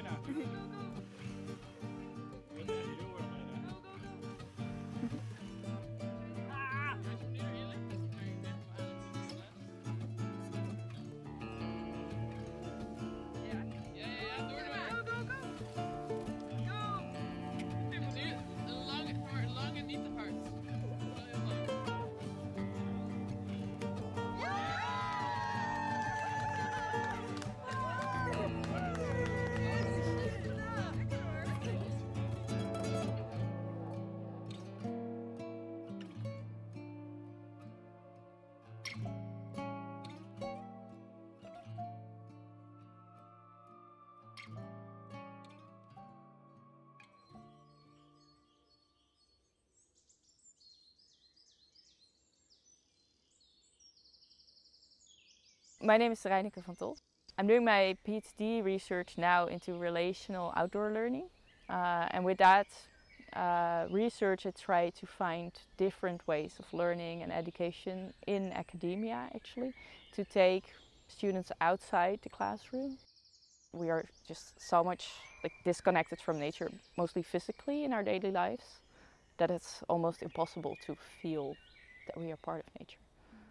My name is Reineke van Tol. I'm doing my PhD research now into relational outdoor learning. And with that research, I try to find different ways of learning and education in academia, actually, to take students outside the classroom. We are just so much disconnected from nature, mostly physically in our daily lives, that it's almost impossible to feel that we are part of nature.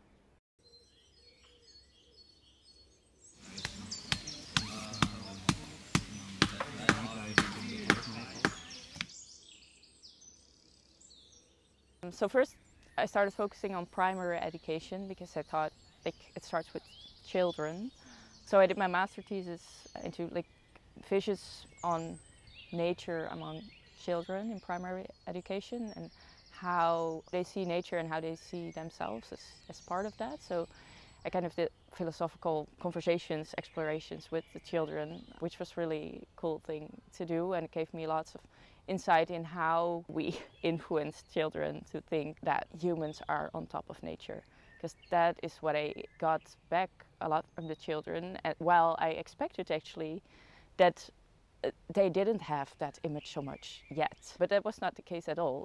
So first I started focusing on primary education because I thought it starts with children. So I did my master thesis into visions on nature among children in primary education and how they see nature and how they see themselves as part of that. So I kind of did philosophical conversations, explorations with the children, which was really a cool thing to do, and it gave me lots of insight in how we influence children to think that humans are on top of nature. Because that is what I got back a lot from the children. And while I expected actually that they didn't have that image so much yet, but that was not the case at all.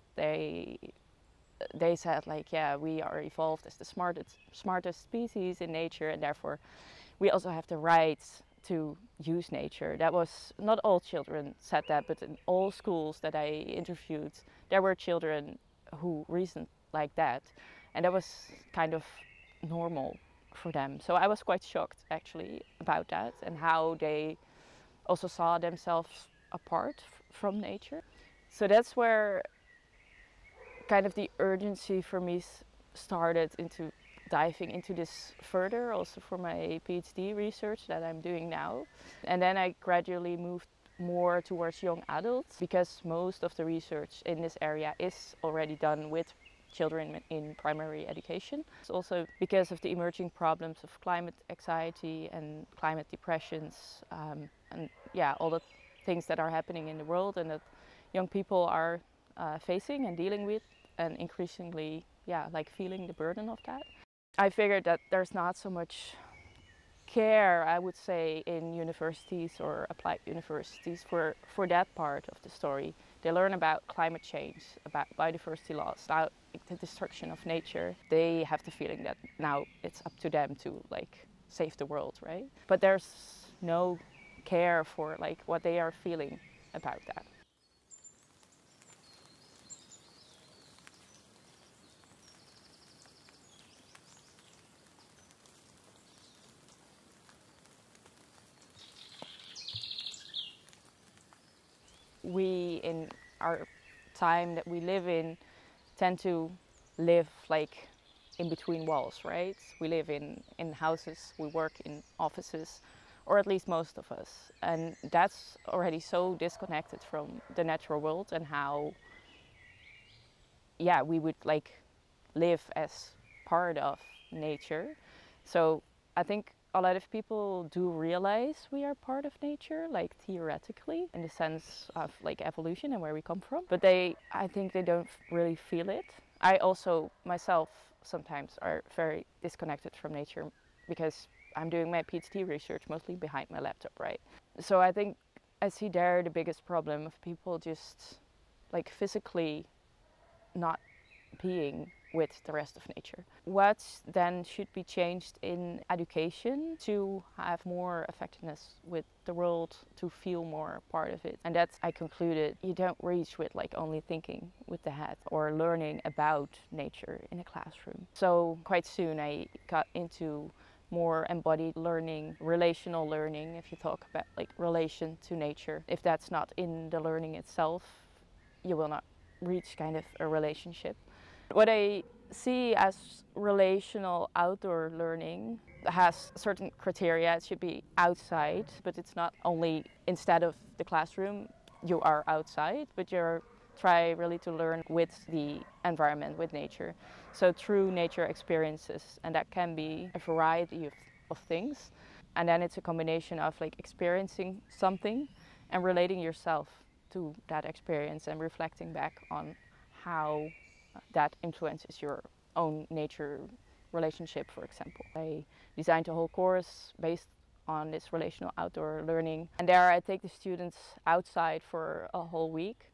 They said yeah, we are evolved as the smartest species in nature, and therefore we also have the right to use nature. That was, not all children said that, but in all schools that I interviewed, there were children who reasoned like that, and that was kind of normal for them. So I was quite shocked actually about that and how they also saw themselves apart from nature. So that's where kind of the urgency for me started into diving into this further, also for my PhD research that I'm doing now. And then I gradually moved more towards young adults because most of the research in this area is already done with children in primary education. It's also because of the emerging problems of climate anxiety and climate depressions, and yeah, all the things that are happening in the world and that young people are facing and dealing with, and increasingly, yeah, feeling the burden of that. I figured that there's not so much care, I would say, in universities or applied universities for that part of the story. They learn about climate change, about biodiversity loss, about the destruction of nature. They have the feeling that now it's up to them to save the world, right? But there's no care for what they are feeling about that. We, in our time that we live in, tend to live in between walls, right? We live in houses, we work in offices, or at least most of us. And that's already so disconnected from the natural world and how, yeah, we would live as part of nature. So I think a lot of people do realize we are part of nature, theoretically, in the sense of evolution and where we come from. But I think they don't really feel it. I also, myself, sometimes are very disconnected from nature because I'm doing my PhD research mostly behind my laptop, right? So I think I see there the biggest problem of people just physically not being with the rest of nature. What then should be changed in education to have more effectiveness with the world, to feel more part of it? And that's, I concluded, you don't reach with like only thinking with the head or learning about nature in a classroom. So quite soon I got into more embodied learning, relational learning, if you talk about like relation to nature. If that's not in the learning itself, you will not reach kind of a relationship. What I see as relational outdoor learning has certain criteria. It should be outside, but it's not only instead of the classroom, you are outside, but you're try really to learn with the environment, with nature. So through nature experiences, and that can be a variety of things. And then it's a combination of like experiencing something and relating yourself to that experience and reflecting back on how that influences your own nature relationship, for example. I designed a whole course based on this relational outdoor learning. And there I take the students outside for a whole week.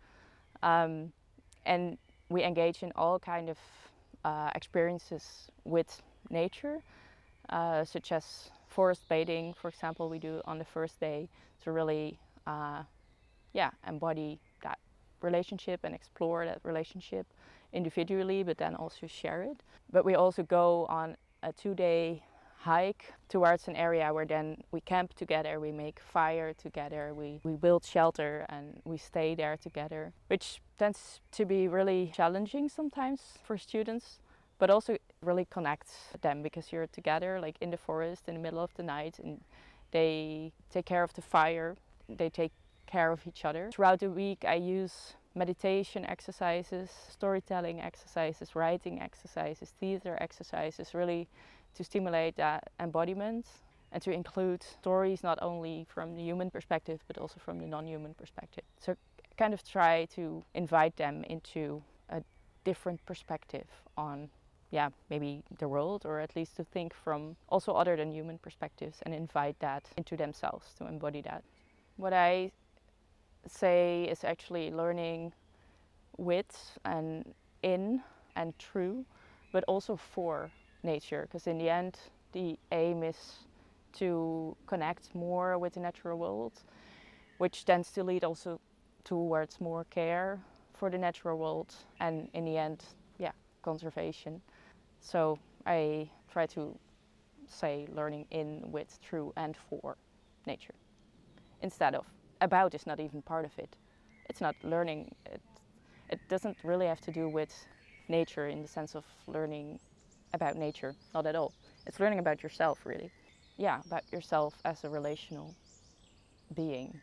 And we engage in all kind of experiences with nature, such as forest bathing, for example, we do on the first day to really embody that relationship and explore that relationship individually, but then also share it. But we also go on a 2-day hike towards an area where then we camp together, we make fire together, we build shelter and we stay there together, which tends to be really challenging sometimes for students, but also really connects them because you're together like in the forest in the middle of the night, and they take care of the fire, they take care of each other. Throughout the week I use meditation exercises, storytelling exercises, writing exercises, theater exercises, really to stimulate that embodiment and to include stories not only from the human perspective but also from the non-human perspective. So kind of try to invite them into a different perspective on maybe the world, or at least to think from also other than human perspectives and invite that into themselves, to embody that. What I say is actually learning with and in and through, but also for nature, because in the end the aim is to connect more with the natural world, which tends to lead also towards more care for the natural world and in the end conservation. So I try to say learning in, with, through and for nature, instead of about is not even part of it. It's not learning, it doesn't really have to do with nature in the sense of learning about nature, not at all. It's learning about yourself, really. Yeah, about yourself as a relational being.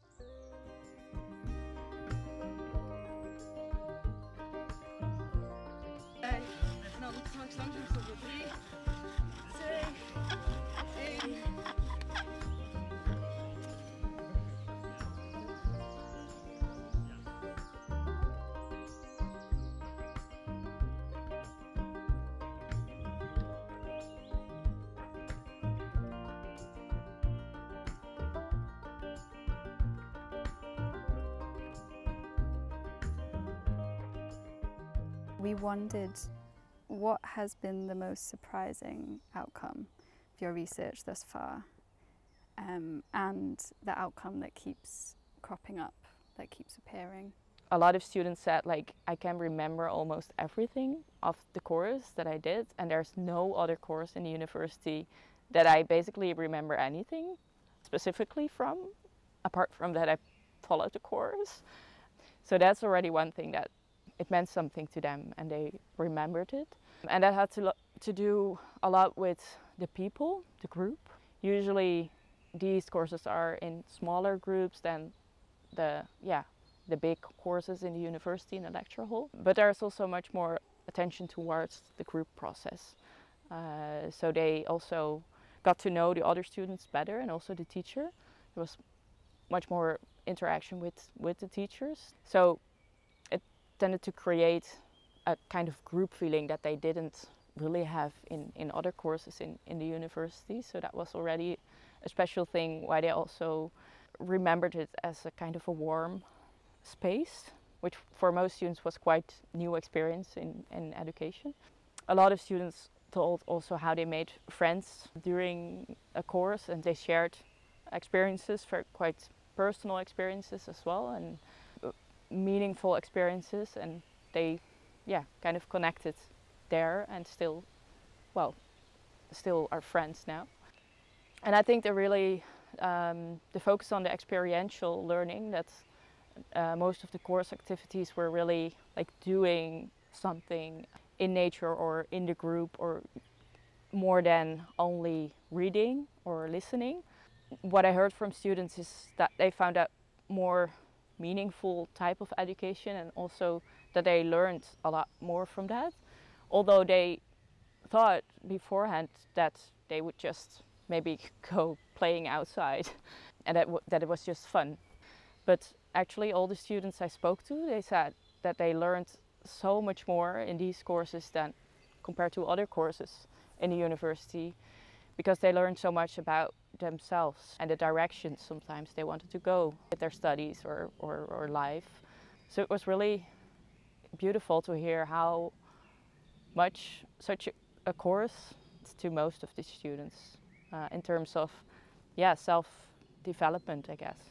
En dan straks langzaam stoppen. 3, 2, 1. We wondered what has been the most surprising outcome of your research thus far, and the outcome that keeps cropping up, that keeps appearing. A lot of students said, like, I can remember almost everything of the course that I did, and there's no other course in the university that I basically remember anything specifically from, apart from that I followed the course. So that's already one thing, that it meant something to them and they remembered it. And that had to do a lot with the people, the group. Usually these courses are in smaller groups than the big courses in the university in the lecture hall. But there's also much more attention towards the group process. So they also got to know the other students better, and also the teacher. There was much more interaction with the teachers. So it tended to create a kind of group feeling that they didn't really have in other courses in the university. So that was already a special thing, why they also remembered it as a kind of a warm space which for most students was quite new experience in education. A lot of students told also how they made friends during a course, and they shared experiences, for quite personal experiences as well, and meaningful experiences, and they kind of connected there and still are friends now. And I think the focus on the experiential learning, that most of the course activities were really like doing something in nature or in the group, or more than only reading or listening. What I heard from students is that they found a more meaningful type of education, and also that they learned a lot more from that, although they thought beforehand that they would just maybe go playing outside and that it was just fun. But actually all the students I spoke to, they said that they learned so much more in these courses than compared to other courses in the university, because they learned so much about themselves and the directions sometimes they wanted to go with their studies or life. So it was really beautiful to hear how much such a course to most of the students in terms of self-development, I guess.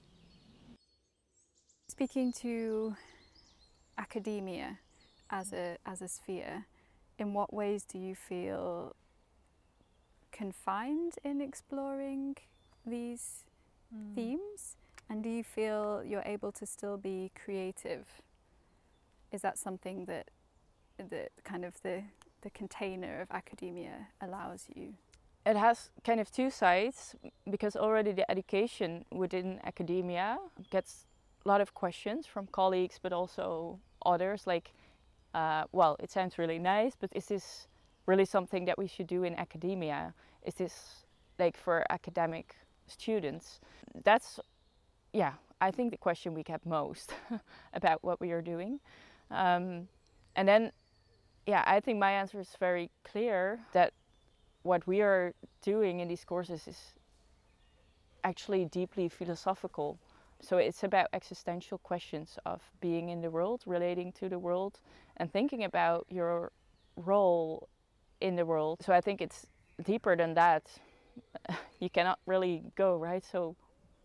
Speaking to academia as a sphere, in what ways do you feel confined in exploring these themes? And do you feel you're able to still be creative? Is that something that kind of the container of academia allows you? It has kind of two sides, because already the education within academia gets a lot of questions from colleagues, but also others, like, it sounds really nice, but is this really something that we should do in academia? Is this like for academic students? That's, I think the question we get most about what we are doing. And then, I think my answer is very clear, that what we are doing in these courses is actually deeply philosophical. So it's about existential questions of being in the world, relating to the world, and thinking about your role in the world. So I think it's deeper than that. You cannot really go, right? So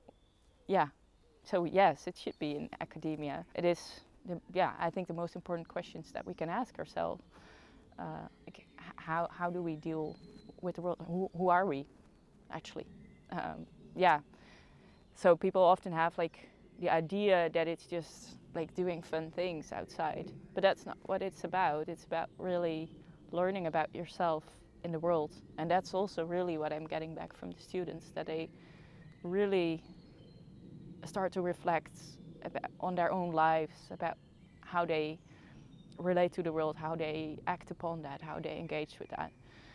yes, it should be in academia. It is, I think the most important questions that we can ask ourselves. Like how do we deal with the world? Who are we, actually? So people often have like the idea that it's just like doing fun things outside, but that's not what it's about. It's about really learning about yourself in the world, and that's also really what I'm getting back from the students, that they really start to reflect on their own lives, about how they relate to the world, how they act upon that, how they engage with that.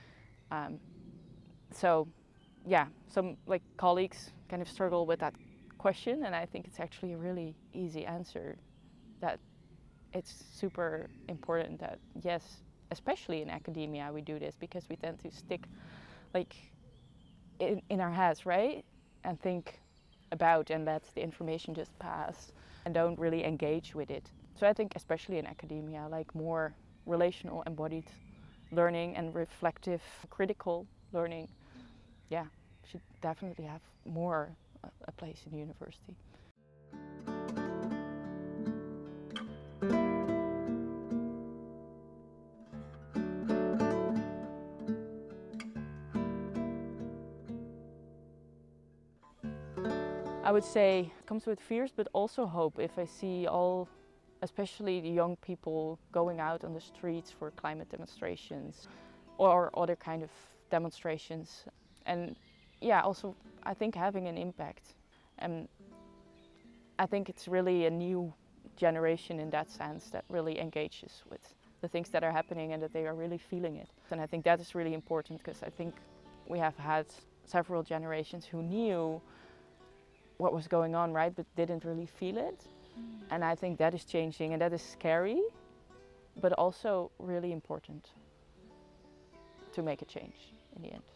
Some like colleagues kind of struggle with that question, and I think it's actually a really easy answer, that it's super important that, yes, especially in academia we do this, because we tend to stick like in our heads, right? And think about and let the information just pass and don't really engage with it. So I think especially in academia, like more relational, embodied learning and reflective, critical learning, should definitely have more a place in the university. I would say it comes with fears, but also hope. If I see all, especially the young people, going out on the streets for climate demonstrations or other kind of demonstrations, and also I think having an impact. And I think it's really a new generation in that sense that really engages with the things that are happening and that they are really feeling it. And I think that is really important, because I think we have had several generations who knew what was going on, right, but didn't really feel it. And I think that is changing, and that is scary, but also really important to make a change in the end.